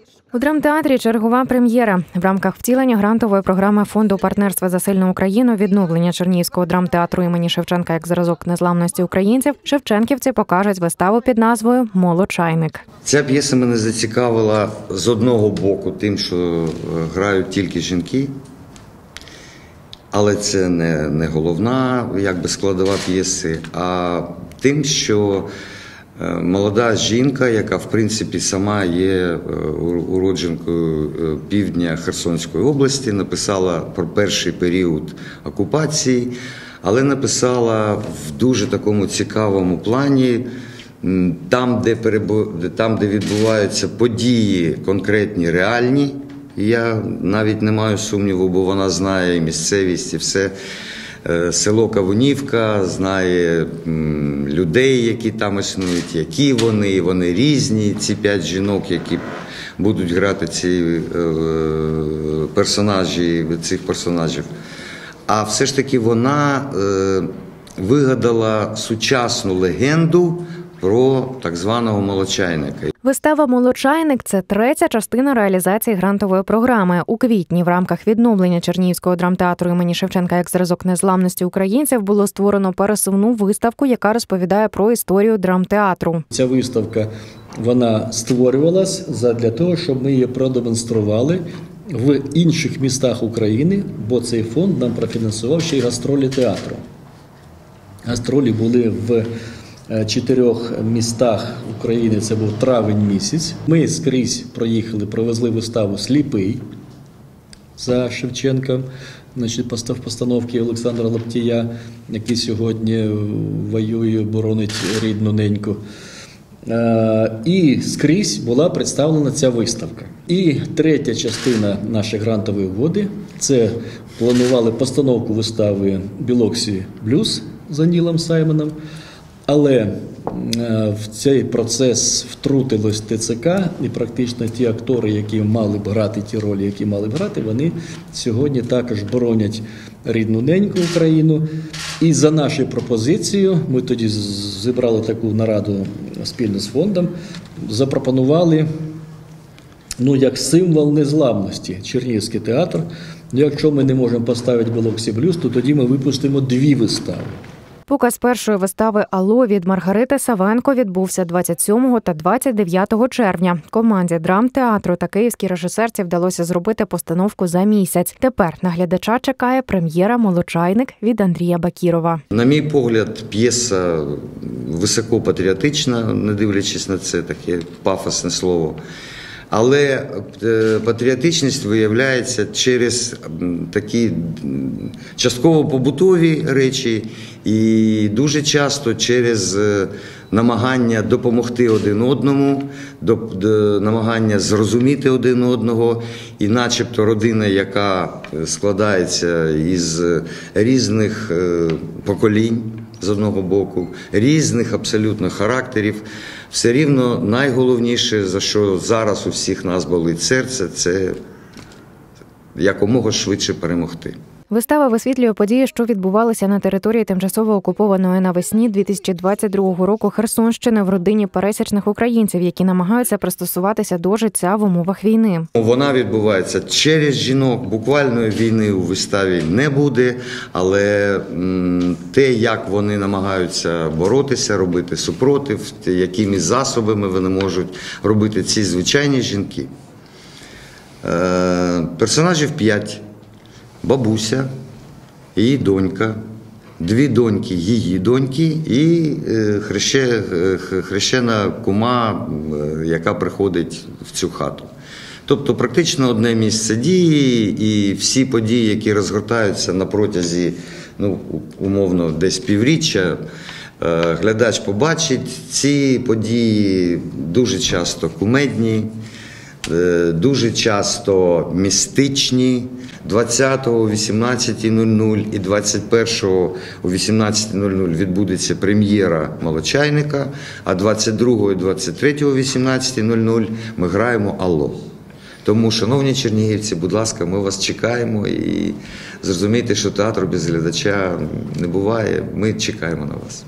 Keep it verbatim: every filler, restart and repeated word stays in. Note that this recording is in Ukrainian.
У драмтеатрі чергова прем'єра. В рамках втілення грантової програми Фонду партнерства за сильну Україну відновлення Чернігівського драмтеатру імені Шевченка як зразок незламності українців шевченківці покажуть виставу під назвою «Молочайник». Ця п'єса мене зацікавила з одного боку тим, що грають тільки жінки, але це не, не головна якби, складова п'єси, а тим, що молода жінка, яка, в принципі, сама є уродженкою півдня Херсонської області, написала про перший період окупації, але написала в дуже такому цікавому плані, там, де, перебу... там, де відбуваються події конкретні, реальні. Я навіть не маю сумніву, бо вона знає і місцевість, і все. Село Кавунівка, знає людей, які там існують, які вони, і вони різні, ці п'ять жінок, які будуть грати ці персонажі, цих персонажів. А все ж таки вона вигадала сучасну легенду про так званого молочайника. Вистава «Молочайник» – це третя частина реалізації грантової програми. У квітні в рамках відновлення Чернігівського драмтеатру імені Шевченка як зразок незламності українців було створено пересувну виставку, яка розповідає про історію драмтеатру. Ця виставка, вона створювалась для того, щоб ми її продемонстрували в інших містах України, бо цей фонд нам профінансував ще й гастролі театру. Гастролі були в чотирьох містах України, це був травень місяць. Ми скрізь проїхали, провезли виставу «Сліпий» за Шевченком, значить, постав постановки Олександра Лаптія, який сьогодні воює, боронить рідну неньку. І скрізь була представлена ця виставка. І третя частина нашої грантової угоди – це планували постановку вистави «Білоксі блюз» за Нілом Саймоном. Але в цей процес втрутилось ТЦК, і практично ті актори, які мали б грати ті ролі, які мали б грати, вони сьогодні також боронять рідну неньку Україну. І за нашою пропозицією, ми тоді зібрали таку нараду спільно з фондом, запропонували, ну, як символ незламності Чернігівський театр. Якщо ми не можемо поставити «Білоксі блюз», то тоді ми випустимо дві вистави. Показ першої вистави «Алло» від Маргарити Савенко відбувся двадцять сьомого та двадцять дев'ятого червня. Команді драмтеатру та київській режисерці вдалося зробити постановку за місяць. Тепер на глядача чекає прем'єра «Молочайник» від Андрія Бакірова. На мій погляд, п'єса високопатріотична, не дивлячись на це таке пафосне слово. Але патріотичність виявляється через такі частково побутові речі і дуже часто через намагання допомогти один одному, намагання зрозуміти один одного. І начебто родина, яка складається із різних поколінь, з одного боку, різних абсолютно характерів, все рівно найголовніше, за що зараз у всіх нас болить серце, це якомога швидше перемогти. Вистава висвітлює події, що відбувалися на території тимчасово окупованої навесні дві тисячі двадцять другого року Херсонщини в родині пересічних українців, які намагаються пристосуватися до життя в умовах війни. Вона відбувається через жінок. Буквальної війни у виставі не буде, але те, як вони намагаються боротися, робити супротив, якими засобами вони можуть робити ці звичайні жінки. Персонажів п'ять. Бабуся, її донька, дві доньки її доньки і хрещена кума, яка приходить в цю хату. Тобто практично одне місце дії, і всі події, які розгортаються на протязі, ну, умовно, десь півріччя, глядач побачить. Ці події дуже часто кумедні, дуже часто містичні. двадцятого о вісімнадцятій нуль нуль і двадцять першого о вісімнадцятій нуль нуль відбудеться прем'єра «Молочайника», а двадцять другого і двадцять третього о вісімнадцятій нуль нуль ми граємо «Алло». Тому, шановні чернігівці, будь ласка, ми вас чекаємо і зрозумійте, що театр без глядача не буває. Ми чекаємо на вас.